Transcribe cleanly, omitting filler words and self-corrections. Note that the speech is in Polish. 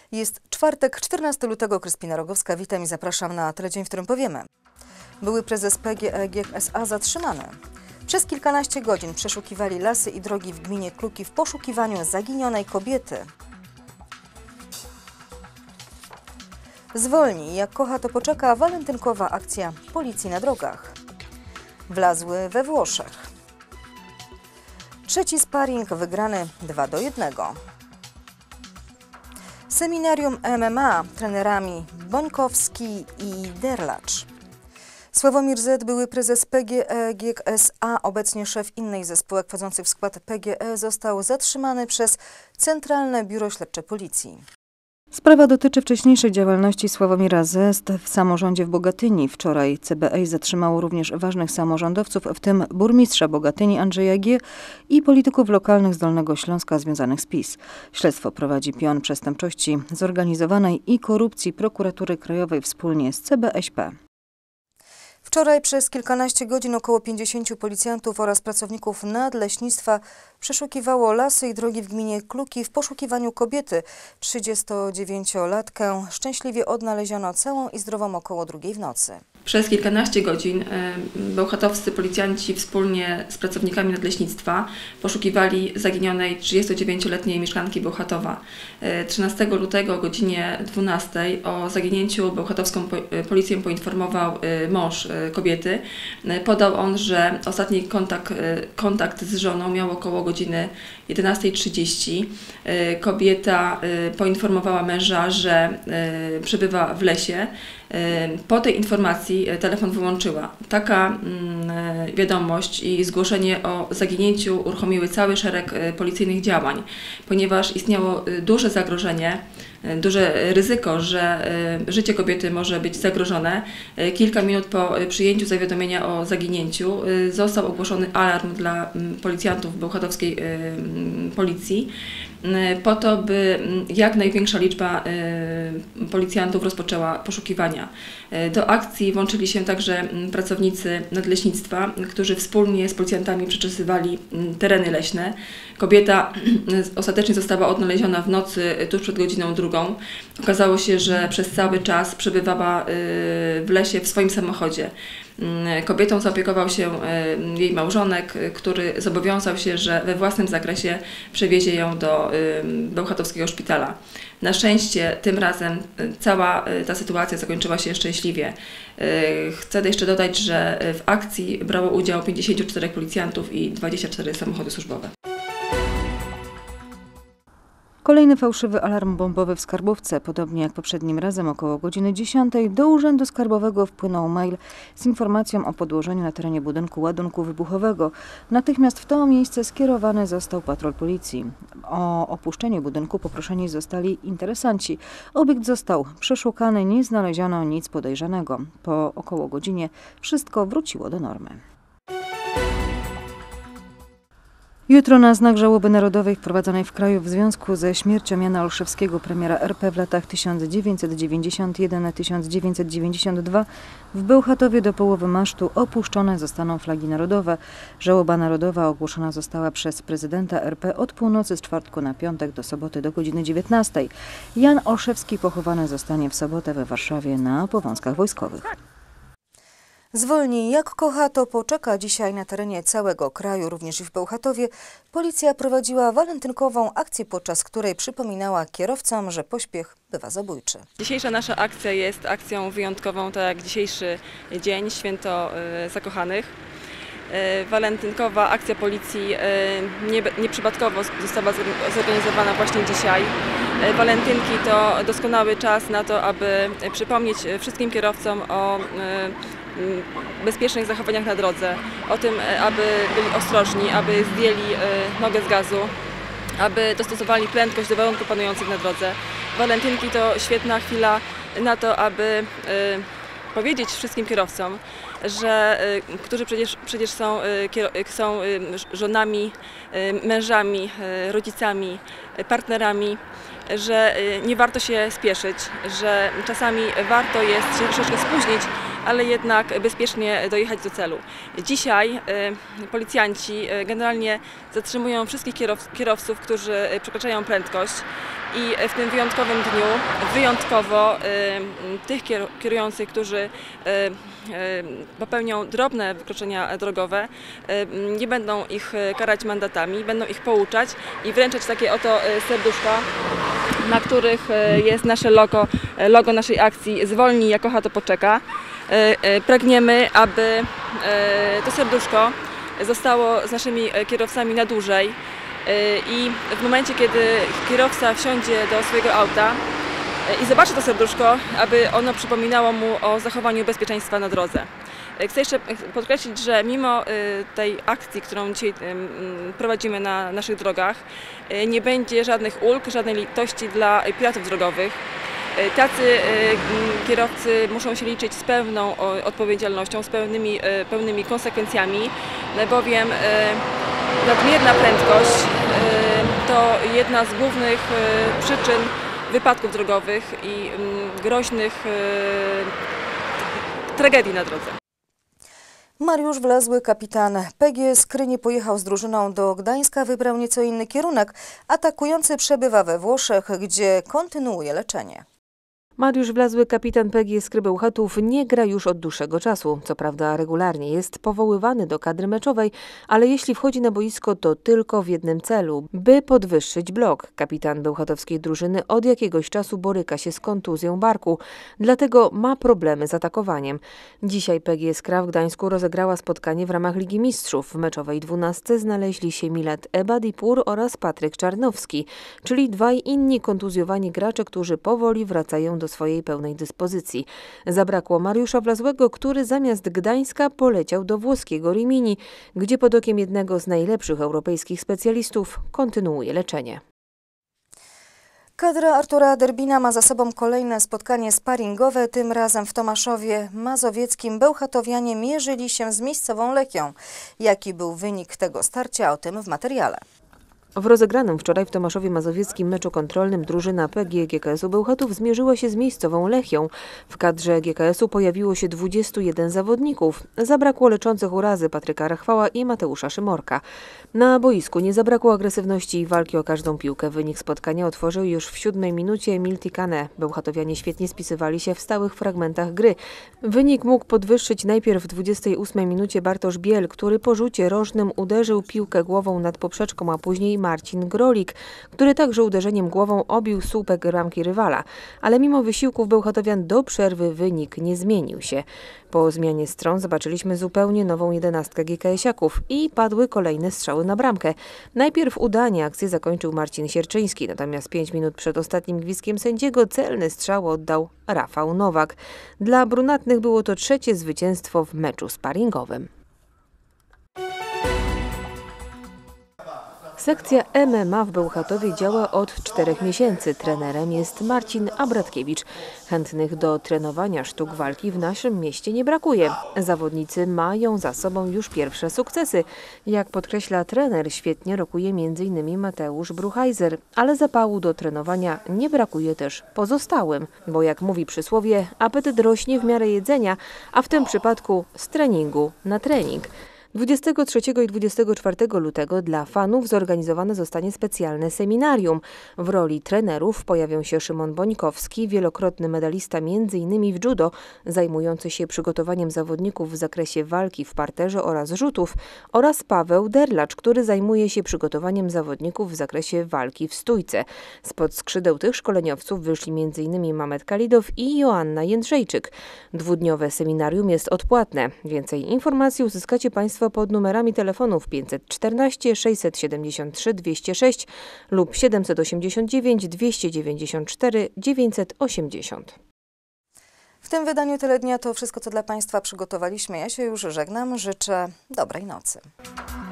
Jest czwartek, 14 lutego, Kryspina Rogowska. Witam i zapraszam na Teledzień, w którym powiemy. Były prezes PGE GiEK SA zatrzymany. Przez kilkanaście godzin przeszukiwali lasy i drogi w gminie Kluki w poszukiwaniu zaginionej kobiety. Zwolnij, jak kocha to poczeka, walentynkowa akcja policji na drogach. Wlazły we Włoszech. Trzeci sparring wygrany 2-1. Seminarium MMA, trenerami Bońkowski i Derlacz. Sławomir Z., były prezes PGE GiEK SA, obecnie szef innej ze spółek wchodzących w skład PGE, został zatrzymany przez Centralne Biuro Śledcze Policji. Sprawa dotyczy wcześniejszej działalności Sławomira Z. w samorządzie w Bogatyni. Wczoraj CBA zatrzymało również ważnych samorządowców, w tym burmistrza Bogatyni Andrzeja G. i polityków lokalnych z Dolnego Śląska związanych z PiS. Śledztwo prowadzi pion przestępczości zorganizowanej i korupcji Prokuratury Krajowej wspólnie z CBŚP. Wczoraj przez kilkanaście godzin około 50 policjantów oraz pracowników nadleśnictwa przeszukiwało lasy i drogi w gminie Kluki w poszukiwaniu kobiety. 39-latkę szczęśliwie odnaleziono całą i zdrową około 2:00 w nocy. Przez kilkanaście godzin bełchatowscy policjanci wspólnie z pracownikami nadleśnictwa poszukiwali zaginionej 39-letniej mieszkanki Bełchatowa. 13 lutego o godzinie 12 o zaginięciu bełchatowską policję poinformował mąż kobiety. Podał on, że ostatni kontakt z żoną miał około godziny 11:30. Kobieta poinformowała męża, że przebywa w lesie. Po tej informacji telefon wyłączyła. Taka wiadomość i zgłoszenie o zaginięciu uruchomiły cały szereg policyjnych działań, ponieważ istniało duże zagrożenie, duże ryzyko, że życie kobiety może być zagrożone. Kilka minut po przyjęciu zawiadomienia o zaginięciu został ogłoszony alarm dla policjantów bełchatowskiej policji, po to, by jak największa liczba policjantów rozpoczęła poszukiwania. Do akcji włączyli się także pracownicy nadleśnictwa, którzy wspólnie z policjantami przeczesywali tereny leśne. Kobieta ostatecznie została odnaleziona w nocy tuż przed godziną 2:00. Okazało się, że przez cały czas przebywała w lesie w swoim samochodzie. Kobietą zaopiekował się jej małżonek, który zobowiązał się, że we własnym zakresie przewiezie ją do bełchatowskiego szpitala. Na szczęście tym razem cała ta sytuacja zakończyła się szczęśliwie. Chcę jeszcze dodać, że w akcji brało udział 54 policjantów i 24 samochody służbowe. Kolejny fałszywy alarm bombowy w skarbówce. Podobnie jak poprzednim razem około godziny 10:00 do Urzędu Skarbowego wpłynął mail z informacją o podłożeniu na terenie budynku ładunku wybuchowego. Natychmiast w to miejsce skierowany został patrol policji. O opuszczenie budynku poproszeni zostali interesanci. Obiekt został przeszukany, nie znaleziono nic podejrzanego. Po około godzinie wszystko wróciło do normy. Jutro na znak żałoby narodowej wprowadzonej w kraju w związku ze śmiercią Jana Olszewskiego, premiera RP w latach 1991-1992, w Bełchatowie do połowy masztu opuszczone zostaną flagi narodowe. Żałoba narodowa ogłoszona została przez prezydenta RP od północy z czwartku na piątek do soboty do godziny 19:00. Jan Olszewski pochowany zostanie w sobotę we Warszawie na Powązkach Wojskowych. Zwolnij, jak kocha to poczeka. Dzisiaj na terenie całego kraju, również i w Bełchatowie, policja prowadziła walentynkową akcję, podczas której przypominała kierowcom, że pośpiech bywa zabójczy. Dzisiejsza nasza akcja jest akcją wyjątkową, tak jak dzisiejszy dzień, święto zakochanych. Walentynkowa akcja policji nieprzypadkowo została zorganizowana właśnie dzisiaj. Walentynki to doskonały czas na to, aby przypomnieć wszystkim kierowcom o bezpiecznych zachowaniach na drodze, o tym, aby byli ostrożni, aby zdjęli nogę z gazu, aby dostosowali prędkość do warunków panujących na drodze. Walentynki to świetna chwila na to, aby powiedzieć wszystkim kierowcom, że, którzy przecież są żonami, mężami, rodzicami, partnerami, że nie warto się spieszyć, że czasami warto jest się troszeczkę spóźnić, ale jednak bezpiecznie dojechać do celu. Dzisiaj policjanci generalnie zatrzymują wszystkich kierowców, którzy przekraczają prędkość i w tym wyjątkowym dniu wyjątkowo tych kierujących, którzy popełnią drobne wykroczenia drogowe, nie będą ich karać mandatami, będą ich pouczać i wręczać takie oto serduszka, na których jest nasze logo naszej akcji Zwolnij, jak kocha to poczeka. Pragniemy, aby to serduszko zostało z naszymi kierowcami na dłużej i w momencie, kiedy kierowca wsiądzie do swojego auta i zobaczy to serduszko, aby ono przypominało mu o zachowaniu bezpieczeństwa na drodze. Chcę jeszcze podkreślić, że mimo tej akcji, którą dzisiaj prowadzimy na naszych drogach, nie będzie żadnych ulg, żadnej litości dla piratów drogowych. Tacy kierowcy muszą się liczyć z pełną odpowiedzialnością, z pełnymi konsekwencjami, bowiem nadmierna prędkość to jedna z głównych przyczyn wypadków drogowych i groźnych tragedii na drodze. Mariusz Wlazły, kapitan PGE Skrynie, pojechał z drużyną do Gdańska, wybrał nieco inny kierunek. Atakujący przebywa we Włoszech, gdzie kontynuuje leczenie. Mariusz Wlazły, kapitan PGE Skry Bełchatów, nie gra już od dłuższego czasu. Co prawda regularnie jest powoływany do kadry meczowej, ale jeśli wchodzi na boisko, to tylko w jednym celu, by podwyższyć blok. Kapitan bełchatowskiej drużyny od jakiegoś czasu boryka się z kontuzją barku, dlatego ma problemy z atakowaniem. Dzisiaj PGE Skra w Gdańsku rozegrała spotkanie w ramach Ligi Mistrzów. W meczowej 12 znaleźli się Milad Ebadipur oraz Patryk Czarnowski, czyli dwaj inni kontuzjowani gracze, którzy powoli wracają do swojej pełnej dyspozycji. Zabrakło Mariusza Wlazłego, który zamiast Gdańska poleciał do włoskiego Rimini, gdzie pod okiem jednego z najlepszych europejskich specjalistów kontynuuje leczenie. Kadra Artura Derbina ma za sobą kolejne spotkanie sparingowe, tym razem w Tomaszowie Mazowieckim. Bełchatowianie mierzyli się z miejscową Lechią. Jaki był wynik tego starcia? O tym w materiale. W rozegranym wczoraj w Tomaszowie Mazowieckim meczu kontrolnym drużyna PGE GKS-u Bełchatów zmierzyła się z miejscową Lechią. W kadrze GKS-u pojawiło się 21 zawodników. Zabrakło leczących urazy Patryka Rachwała i Mateusza Szymorka. Na boisku nie zabrakło agresywności i walki o każdą piłkę. Wynik spotkania otworzył już w 7 minucie Emil Tikane. Bełchatowianie świetnie spisywali się w stałych fragmentach gry. Wynik mógł podwyższyć najpierw w 28 minucie Bartosz Biel, który po rzucie rożnym uderzył piłkę głową nad poprzeczką, a później Marcin Grolik, który także uderzeniem głową obił słupek ramki rywala. Ale mimo wysiłków bełchatowian do przerwy wynik nie zmienił się. Po zmianie stron zobaczyliśmy zupełnie nową jedenastkę GKS-iaków i padły kolejne strzały na bramkę. Najpierw udanie akcję zakończył Marcin Sierczyński, natomiast 5 minut przed ostatnim gwizdkiem sędziego celny strzał oddał Rafał Nowak. Dla brunatnych było to trzecie zwycięstwo w meczu sparingowym. Sekcja MMA w Bełchatowie działa od 4 miesięcy. Trenerem jest Marcin Abratkiewicz. Chętnych do trenowania sztuk walki w naszym mieście nie brakuje. Zawodnicy mają za sobą już pierwsze sukcesy. Jak podkreśla trener, świetnie rokuje m.in. Mateusz Bruchheiser, ale zapału do trenowania nie brakuje też pozostałym, bo jak mówi przysłowie, apetyt rośnie w miarę jedzenia, a w tym przypadku z treningu na trening. 23 i 24 lutego dla fanów zorganizowane zostanie specjalne seminarium. W roli trenerów pojawią się Szymon Bońkowski, wielokrotny medalista m.in. w judo, zajmujący się przygotowaniem zawodników w zakresie walki w parterze oraz rzutów, oraz Paweł Derlacz, który zajmuje się przygotowaniem zawodników w zakresie walki w stójce. Spod skrzydeł tych szkoleniowców wyszli m.in. Mamet Kalidow i Joanna Jędrzejczyk. Dwudniowe seminarium jest odpłatne. Więcej informacji uzyskacie Państwo pod numerami telefonów 514 673 206 lub 789 294 980. W tym wydaniu Telednia to wszystko, co dla Państwa przygotowaliśmy. Ja się już żegnam. Życzę dobrej nocy.